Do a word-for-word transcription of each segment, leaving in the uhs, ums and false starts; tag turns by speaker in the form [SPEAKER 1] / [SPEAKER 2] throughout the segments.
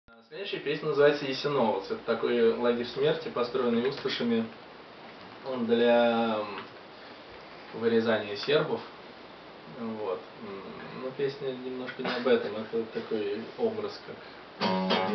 [SPEAKER 1] Следующая песня называется «Есеновец». Это такой лагерь смерти, построенный усташами для вырезания сербов. Вот. Но песня немножко не об этом, это такой образ, как...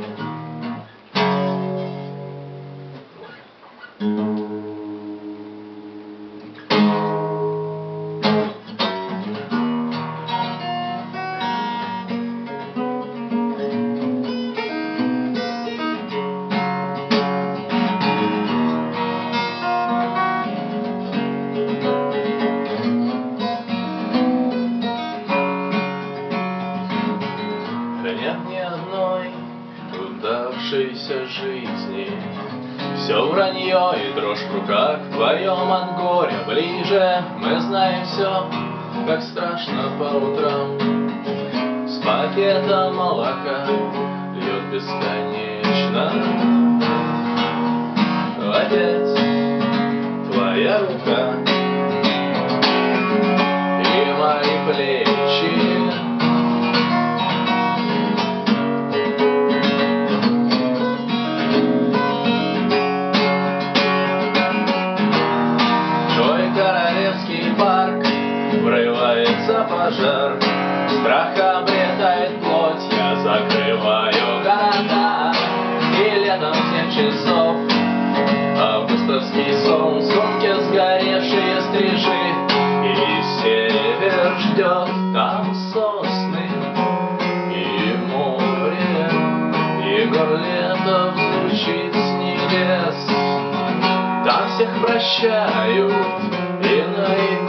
[SPEAKER 1] Нет ни одной удавшейся жизни, все вранье и дрожь в руках, вдвоем от горя ближе. Мы знаем все, как страшно по утрам. С пакета молока льет бесконечно. Отец, твоя рука и мои плечи. Королевский парк, врывается пожар, страх обретает плоть, я закрываю города. И летом семь часов, августовский сон, сумки сгоревшие стрижи, и север ждет там сосны и море. Егор Летов звучит с небес, там всех прощают и на